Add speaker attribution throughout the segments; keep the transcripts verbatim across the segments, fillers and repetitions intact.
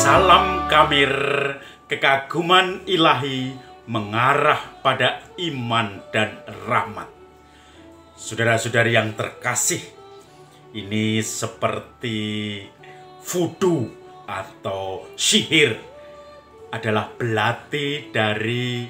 Speaker 1: Salam Kamir, kekaguman ilahi mengarah pada iman dan rahmat. Saudara-saudari yang terkasih, ini seperti vudu atau sihir, adalah belati dari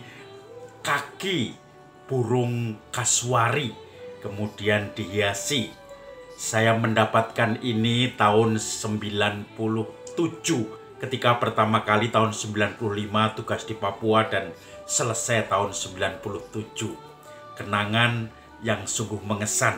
Speaker 1: kaki burung kasuari, kemudian dihiasi. Saya mendapatkan ini tahun sembilan puluh tujuh, ketika pertama kali tahun sembilan puluh lima tugas di Papua dan selesai tahun sembilan puluh tujuh. Kenangan yang sungguh mengesan.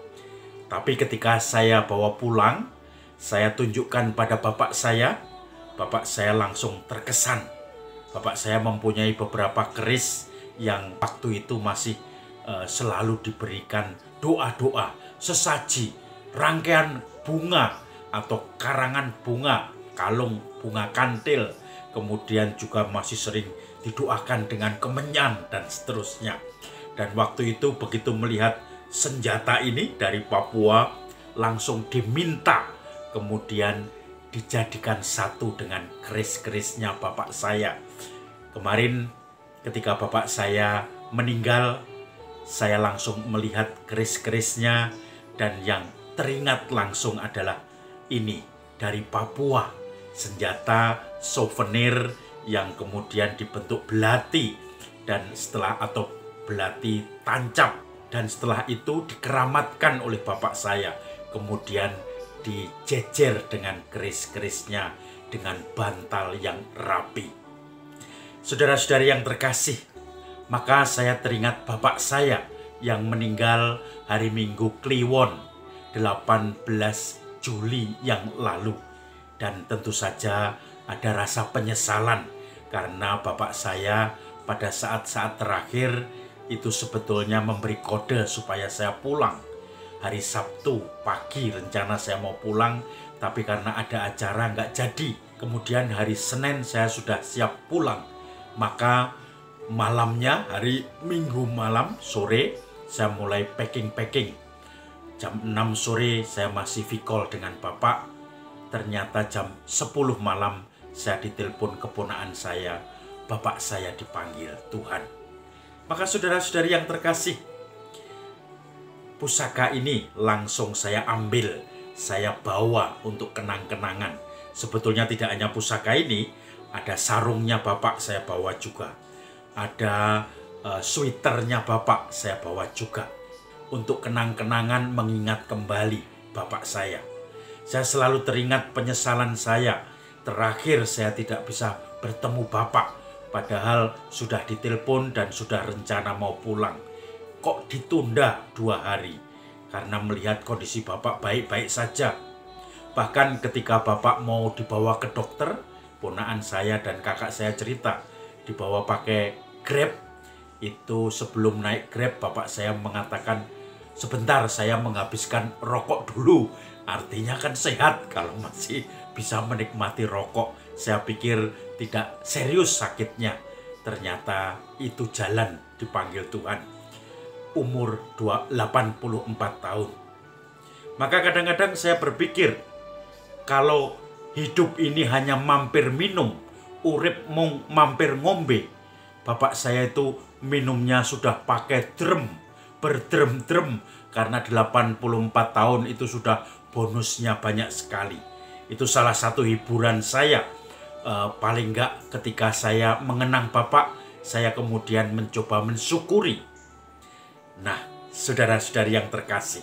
Speaker 1: Tapi ketika saya bawa pulang, saya tunjukkan pada bapak saya, bapak saya langsung terkesan. Bapak saya mempunyai beberapa keris yang waktu itu masih uh, selalu diberikan doa-doa, sesaji, rangkaian bunga atau karangan bunga, kalung bunga kantil, kemudian juga masih sering didoakan dengan kemenyan dan seterusnya. Dan waktu itu begitu melihat senjata ini dari Papua, langsung diminta, kemudian dijadikan satu dengan keris-kerisnya bapak saya. Kemarin ketika bapak saya meninggal, saya langsung melihat keris-kerisnya, dan yang teringat langsung adalah ini dari Papua, senjata souvenir yang kemudian dibentuk belati dan setelah atau belati tancap, dan setelah itu dikeramatkan oleh bapak saya, kemudian dijejer dengan keris-kerisnya dengan bantal yang rapi. Saudara-saudari yang terkasih, maka saya teringat bapak saya yang meninggal hari Minggu Kliwon delapan belas Juli yang lalu. Dan tentu saja ada rasa penyesalan karena bapak saya pada saat-saat terakhir itu sebetulnya memberi kode supaya saya pulang. Hari Sabtu pagi rencana saya mau pulang, tapi karena ada acara nggak jadi. Kemudian hari Senin saya sudah siap pulang. Maka malamnya, hari Minggu malam sore, saya mulai packing-packing. Jam enam sore saya masih vikol dengan bapak. Ternyata jam sepuluh malam saya ditelepon keponakan saya, bapak saya dipanggil Tuhan. Maka saudara-saudari yang terkasih, pusaka ini langsung saya ambil, saya bawa untuk kenang-kenangan. Sebetulnya tidak hanya pusaka ini, ada sarungnya bapak saya bawa juga. Ada uh, sweaternya bapak saya bawa juga. Untuk kenang-kenangan mengingat kembali bapak saya. Saya selalu teringat penyesalan saya. Terakhir saya tidak bisa bertemu bapak. Padahal sudah ditelepon dan sudah rencana mau pulang. Kok ditunda dua hari? Karena melihat kondisi bapak baik-baik saja. Bahkan ketika bapak mau dibawa ke dokter, ponakan saya dan kakak saya cerita, dibawa pakai Grab. Itu sebelum naik Grab, bapak saya mengatakan, sebentar saya menghabiskan rokok dulu. Artinya kan sehat kalau masih bisa menikmati rokok. Saya pikir tidak serius sakitnya. Ternyata itu jalan dipanggil Tuhan. Umur delapan puluh empat tahun. Maka kadang-kadang saya berpikir, kalau hidup ini hanya mampir minum, urip mung mampir ngombe. Bapak saya itu minumnya sudah pakai drum, berdrem-drem, karena delapan puluh empat tahun itu sudah bonusnya banyak sekali. Itu salah satu hiburan saya. Uh, paling enggak ketika saya mengenang bapak, saya kemudian mencoba mensyukuri. Nah, saudara-saudari yang terkasih,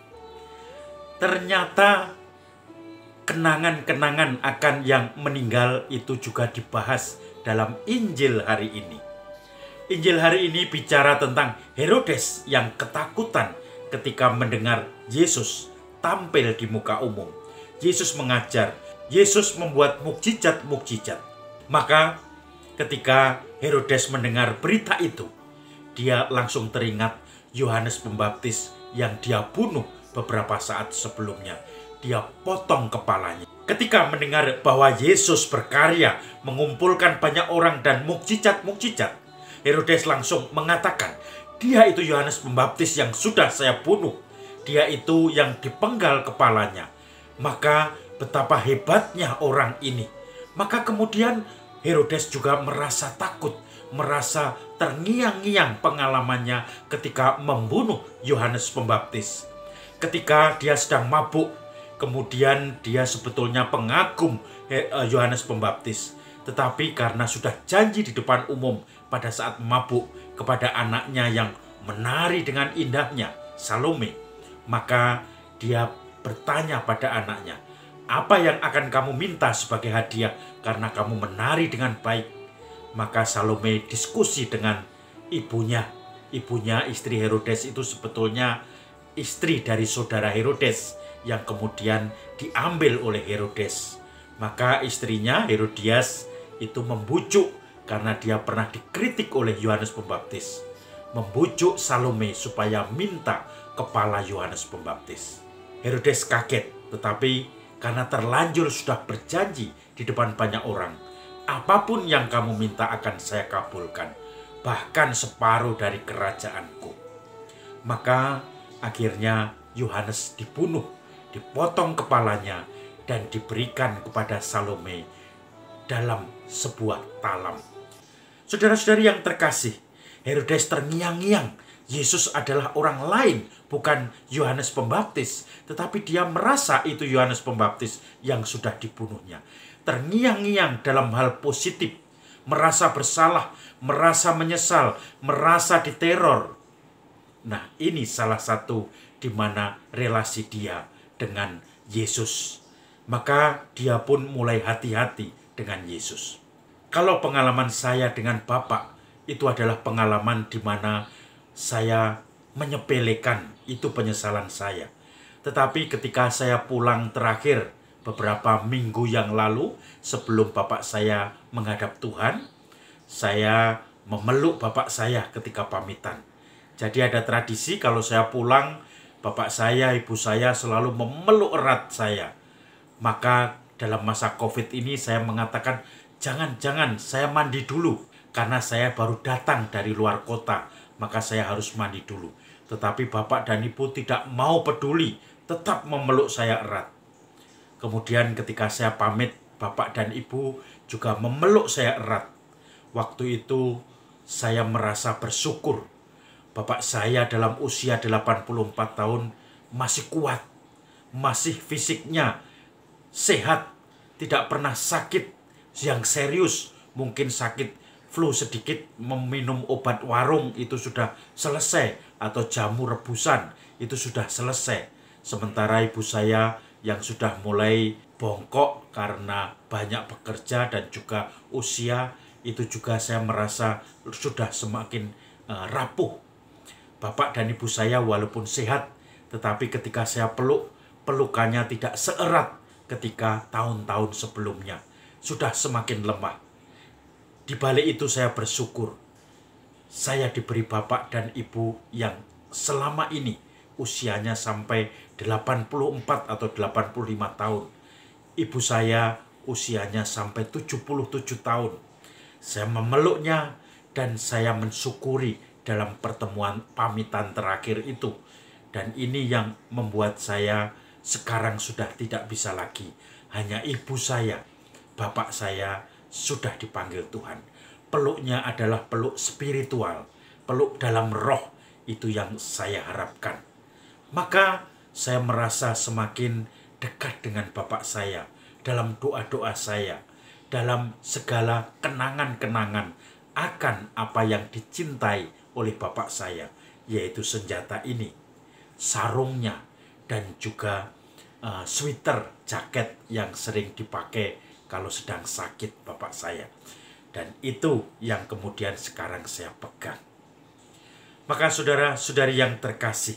Speaker 1: ternyata kenangan-kenangan akan yang meninggal itu juga dibahas dalam Injil hari ini. Injil hari ini bicara tentang Herodes yang ketakutan ketika mendengar Yesus tampil di muka umum. Yesus mengajar, Yesus membuat mukjizat-mukjizat. Maka ketika Herodes mendengar berita itu, dia langsung teringat Yohanes Pembaptis yang dia bunuh beberapa saat sebelumnya. Dia potong kepalanya. Ketika mendengar bahwa Yesus berkarya mengumpulkan banyak orang dan mukjizat-mukjizat, Herodes langsung mengatakan, dia itu Yohanes Pembaptis yang sudah saya bunuh. Dia itu yang dipenggal kepalanya. Maka betapa hebatnya orang ini. Maka kemudian Herodes juga merasa takut, merasa terngiang-ngiang pengalamannya ketika membunuh Yohanes Pembaptis. Ketika dia sedang mabuk, kemudian dia sebetulnya pengagum Yohanes Pembaptis. Tetapi karena sudah janji di depan umum pada saat mabuk kepada anaknya yang menari dengan indahnya, Salome, maka dia bertanya pada anaknya, "Apa yang akan kamu minta sebagai hadiah karena kamu menari dengan baik?" Maka Salome diskusi dengan ibunya. Ibunya, istri Herodes, itu sebetulnya istri dari saudara Herodes yang kemudian diambil oleh Herodes. Maka istrinya, Herodias, itu membujuk karena dia pernah dikritik oleh Yohanes Pembaptis. Membujuk Salome supaya minta kepala Yohanes Pembaptis. Herodes kaget, tetapi karena terlanjur sudah berjanji di depan banyak orang, "Apapun yang kamu minta akan saya kabulkan, bahkan separuh dari kerajaanku." Maka akhirnya Yohanes dibunuh, dipotong kepalanya, dan diberikan kepada Salome dalam sebuah talam. Saudara-saudari yang terkasih, Herodes terngiang-ngiang. Yesus adalah orang lain, bukan Yohanes Pembaptis, tetapi dia merasa itu Yohanes Pembaptis yang sudah dibunuhnya. Terngiang-ngiang dalam hal positif, merasa bersalah, merasa menyesal, merasa diteror. Nah, ini salah satu di mana relasi dia dengan Yesus. Maka dia pun mulai hati-hati dengan Yesus. Kalau pengalaman saya dengan Bapak, itu adalah pengalaman di mana saya menyepelekan, itu penyesalan saya. Tetapi ketika saya pulang terakhir beberapa minggu yang lalu, sebelum Bapak saya menghadap Tuhan, saya memeluk Bapak saya ketika pamitan. Jadi ada tradisi kalau saya pulang, Bapak saya, Ibu saya selalu memeluk erat saya. Maka dalam masa COVID ini saya mengatakan, jangan-jangan saya mandi dulu. Karena saya baru datang dari luar kota, maka saya harus mandi dulu. Tetapi Bapak dan Ibu tidak mau peduli, tetap memeluk saya erat. Kemudian ketika saya pamit, Bapak dan Ibu juga memeluk saya erat. Waktu itu saya merasa bersyukur. Bapak saya dalam usia delapan puluh empat tahun masih kuat, masih fisiknya sehat, tidak pernah sakit yang serius. Mungkin sakit flu sedikit, meminum obat warung itu sudah selesai, atau jamu rebusan itu sudah selesai. Sementara ibu saya yang sudah mulai bongkok karena banyak bekerja dan juga usia, itu juga saya merasa sudah semakin uh, rapuh. Bapak dan ibu saya walaupun sehat, tetapi ketika saya peluk, pelukannya tidak seerat ketika tahun-tahun sebelumnya. Sudah semakin lemah. Di balik itu saya bersyukur. Saya diberi bapak dan ibu yang selama ini usianya sampai delapan puluh empat atau delapan puluh lima tahun. Ibu saya usianya sampai tujuh puluh tujuh tahun. Saya memeluknya dan saya mensyukuri dalam pertemuan pamitan terakhir itu. Dan ini yang membuat saya sekarang sudah tidak bisa lagi. Hanya ibu saya, bapak saya sudah dipanggil Tuhan. Peluknya adalah peluk spiritual, peluk dalam roh, itu yang saya harapkan. Maka saya merasa semakin dekat dengan bapak saya dalam doa-doa saya, dalam segala kenangan-kenangan akan apa yang dicintai oleh bapak saya, yaitu senjata ini, sarungnya, dan juga uh, sweater, jaket yang sering dipakai kalau sedang sakit bapak saya. Dan itu yang kemudian sekarang saya pegang. Maka saudara-saudari yang terkasih,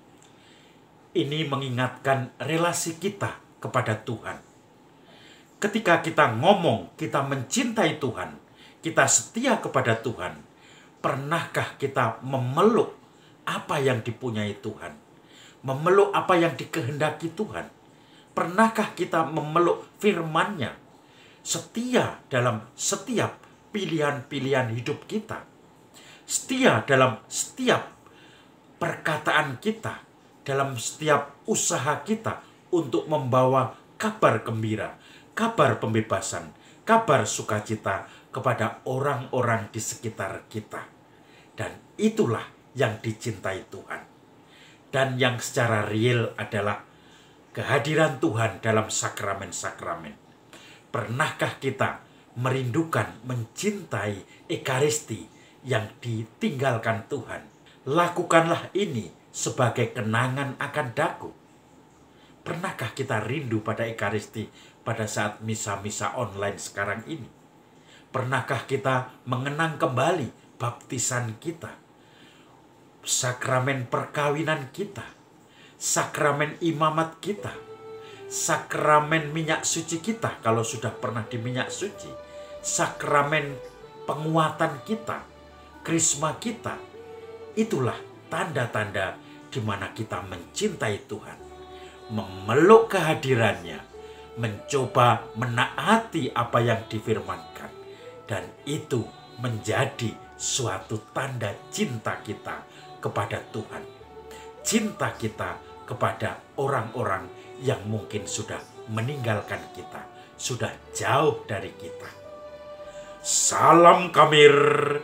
Speaker 1: ini mengingatkan relasi kita kepada Tuhan. Ketika kita ngomong, kita mencintai Tuhan, kita setia kepada Tuhan, pernahkah kita memeluk apa yang dipunyai Tuhan? Memeluk apa yang dikehendaki Tuhan? Pernahkah kita memeluk firman-Nya? Setia dalam setiap pilihan-pilihan hidup kita. Setia dalam setiap perkataan kita. Dalam setiap usaha kita untuk membawa kabar gembira, kabar pembebasan, kabar sukacita kepada orang-orang di sekitar kita. Dan itulah yang dicintai Tuhan. Dan yang secara real adalah kehadiran Tuhan dalam sakramen-sakramen. Pernahkah kita merindukan, mencintai Ekaristi yang ditinggalkan Tuhan? Lakukanlah ini sebagai kenangan akan daku. Pernahkah kita rindu pada Ekaristi pada saat misa-misa online sekarang ini? Pernahkah kita mengenang kembali baptisan kita, sakramen perkawinan kita, sakramen imamat kita, sakramen minyak suci kita kalau sudah pernah di minyak suci, sakramen penguatan kita, krisma kita? Itulah tanda-tanda di mana kita mencintai Tuhan, memeluk kehadirannya, mencoba menaati apa yang difirmankan, dan itu menjadi suatu tanda cinta kita kepada Tuhan, cinta kita kepada orang-orang yang mungkin sudah meninggalkan kita, sudah jauh dari kita. Salam Kamir,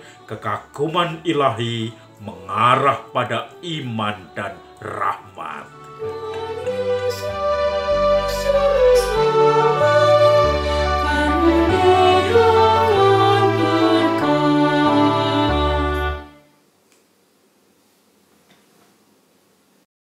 Speaker 1: kekaguman ilahi mengarah pada iman dan rahmat.